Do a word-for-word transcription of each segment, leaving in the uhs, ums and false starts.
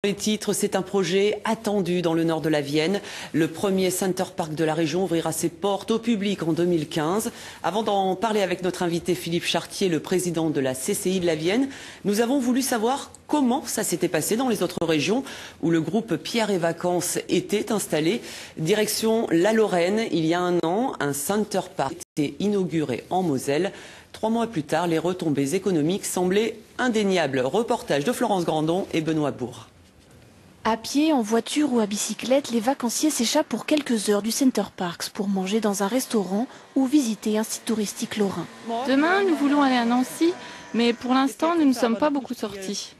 Les titres, c'est un projet attendu dans le nord de la Vienne. Le premier Center Park de la région ouvrira ses portes au public en deux mille quinze. Avant d'en parler avec notre invité Philippe Chartier, le président de la C C I de la Vienne, nous avons voulu savoir comment ça s'était passé dans les autres régions où le groupe Pierre et Vacances était installé. Direction la Lorraine, il y a un an, un Center Park a été inauguré en Moselle. Trois mois plus tard, les retombées économiques semblaient indéniables. Reportage de Florence Grandon et Benoît Bourg. À pied, en voiture ou à bicyclette, les vacanciers s'échappent pour quelques heures du Center Parks pour manger dans un restaurant ou visiter un site touristique lorrain. Demain, nous voulons aller à Nancy, mais pour l'instant, nous ne sommes pas beaucoup sortis.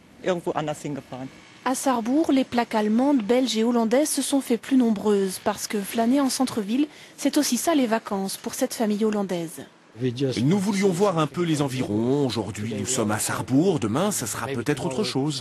À Sarrebourg, les plaques allemandes, belges et hollandaises se sont fait plus nombreuses parce que flâner en centre-ville, c'est aussi ça les vacances pour cette famille hollandaise. Nous voulions voir un peu les environs. Aujourd'hui, nous sommes à Sarrebourg. Demain, ça sera peut-être autre chose.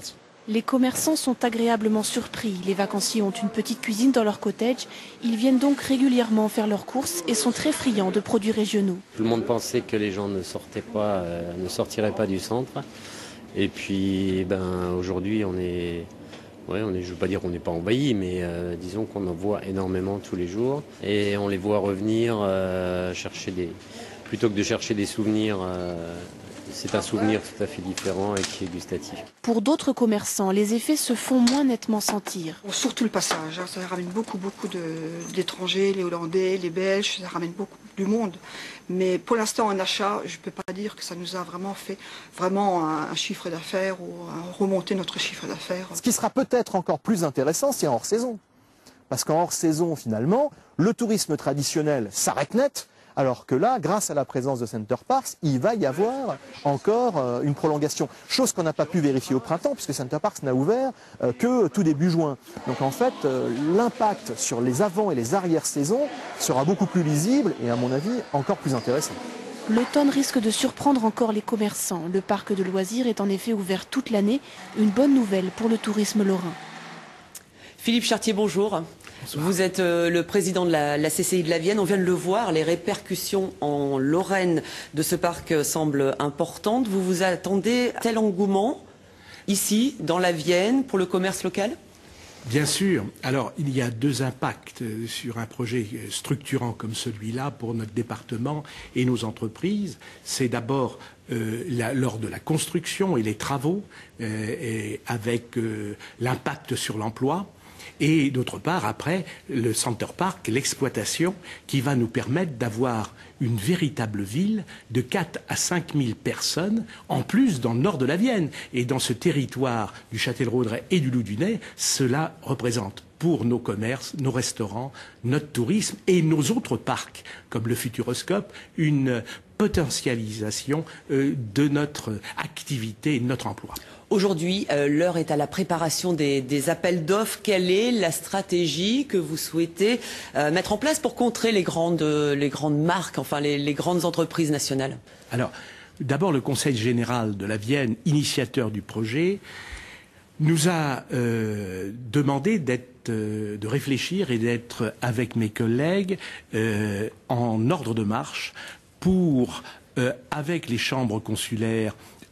Les commerçants sont agréablement surpris. Les vacanciers ont une petite cuisine dans leur cottage. Ils viennent donc régulièrement faire leurs courses et sont très friands de produits régionaux. Tout le monde pensait que les gens ne sortaient pas, euh, ne sortiraient pas du centre. Et puis, ben, aujourd'hui, on est, ouais, on est, je ne veux pas dire qu'on n'est pas envahi, mais euh, disons qu'on en voit énormément tous les jours. Et on les voit revenir euh, chercher des, plutôt que de chercher des souvenirs. Euh, C'est un souvenir tout à fait différent et qui est gustatif. Pour d'autres commerçants, les effets se font moins nettement sentir. Surtout le passage, hein, ça ramène beaucoup, beaucoup d'étrangers, les Hollandais, les Belges, ça ramène beaucoup du monde. Mais pour l'instant, en achat, je ne peux pas dire que ça nous a vraiment fait vraiment un, un chiffre d'affaires ou un, remonter notre chiffre d'affaires. Ce qui sera peut-être encore plus intéressant, c'est en hors-saison. Parce qu'en hors-saison, finalement, le tourisme traditionnel s'arrête net. Alors que là, grâce à la présence de Center Parks, il va y avoir encore euh, une prolongation. Chose qu'on n'a pas pu vérifier au printemps, puisque Center Parks n'a ouvert euh, que tout début juin. Donc en fait, euh, l'impact sur les avant- et les arrière-saisons sera beaucoup plus lisible et à mon avis, encore plus intéressant. L'automne risque de surprendre encore les commerçants. Le parc de loisirs est en effet ouvert toute l'année. Une bonne nouvelle pour le tourisme lorrain. Philippe Chartier, bonjour. Bonsoir. Vous êtes euh, le président de la, la C C I de la Vienne. On vient de le voir, les répercussions en Lorraine de ce parc euh, semblent importantes. Vous vous attendez à tel engouement ici, dans la Vienne, pour le commerce local ? Bien sûr. Alors, il y a deux impacts sur un projet structurant comme celui-là pour notre département et nos entreprises. C'est d'abord euh, la, lors de la construction et les travaux, euh, et avec euh, l'impact sur l'emploi. Et d'autre part, après, le Center Park, l'exploitation, qui va nous permettre d'avoir une véritable ville de quatre à cinq mille personnes, en plus dans le nord de la Vienne. Et dans ce territoire du Châtellerault et du Loudunais, cela représente pour nos commerces, nos restaurants, notre tourisme et nos autres parcs, comme le Futuroscope, une potentialisation euh, de notre activité et de notre emploi. Aujourd'hui, euh, l'heure est à la préparation des, des appels d'offres. Quelle est la stratégie que vous souhaitez euh, mettre en place pour contrer les grandes, les grandes marques, enfin les, les grandes entreprises nationales ? Alors, d'abord, le Conseil général de la Vienne, initiateur du projet, nous a euh, demandé d'être, euh, de réfléchir et d'être avec mes collègues euh, en ordre de marche pour, euh, avec les chambres consulaires,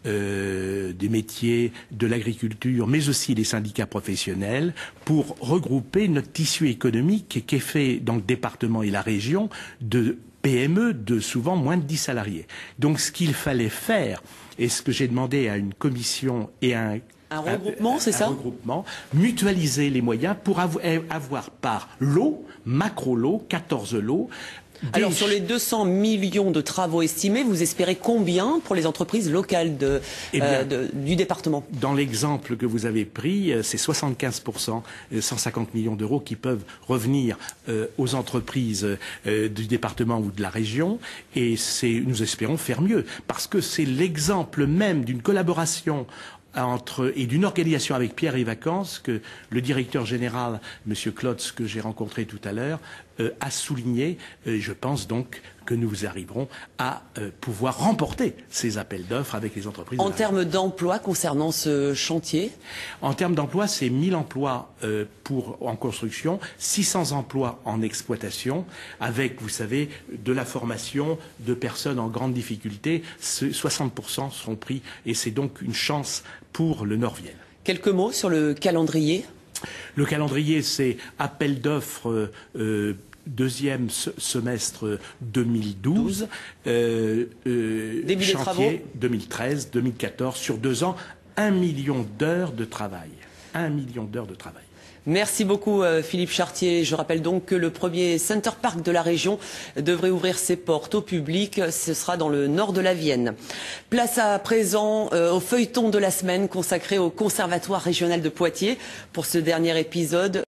Euh, des métiers, de l'agriculture, mais aussi des syndicats professionnels, pour regrouper notre tissu économique qui est fait dans le département et la région de P M E de souvent moins de dix salariés. Donc ce qu'il fallait faire, et ce que j'ai demandé à une commission et à un Un regroupement, c'est ça ? Un regroupement, mutualiser les moyens pour avoir par lot, macro-lot, quatorze lots. Alors sur les deux cents millions de travaux estimés, vous espérez combien pour les entreprises locales de, eh bien, euh, de, du département ? Dans l'exemple que vous avez pris, c'est soixante-quinze pour cent, cent cinquante millions d'euros qui peuvent revenir euh, aux entreprises euh, du département ou de la région. Et nous espérons faire mieux, parce que c'est l'exemple même d'une collaboration entre, et d'une organisation avec Pierre et Vacances que le directeur général, M. Klotz, que j'ai rencontré tout à l'heure, euh, a souligné. Euh, je pense donc que nous arriverons à euh, pouvoir remporter ces appels d'offres avec les entreprises. En termes d'emploi concernant ce chantier ? En termes d'emploi, c'est mille emplois euh, pour, en construction, six cents emplois en exploitation, avec, vous savez, de la formation de personnes en grande difficulté. soixante pour cent seront pris et c'est donc une chance pour le Nord-Vienne. Quelques mots sur le calendrier. Le calendrier, c'est appel d'offres euh, deuxième semestre deux mille douze, euh, euh, début des travaux deux mille treize deux mille quatorze, sur deux ans, un million d'heures de travail. Un million d'heures de travail. Merci beaucoup Philippe Chartier. Je rappelle donc que le premier Center Parc de la région devrait ouvrir ses portes au public. Ce sera dans le nord de la Vienne. Place à présent euh, au feuilleton de la semaine consacré au Conservatoire régional de Poitiers. Pour ce dernier épisode,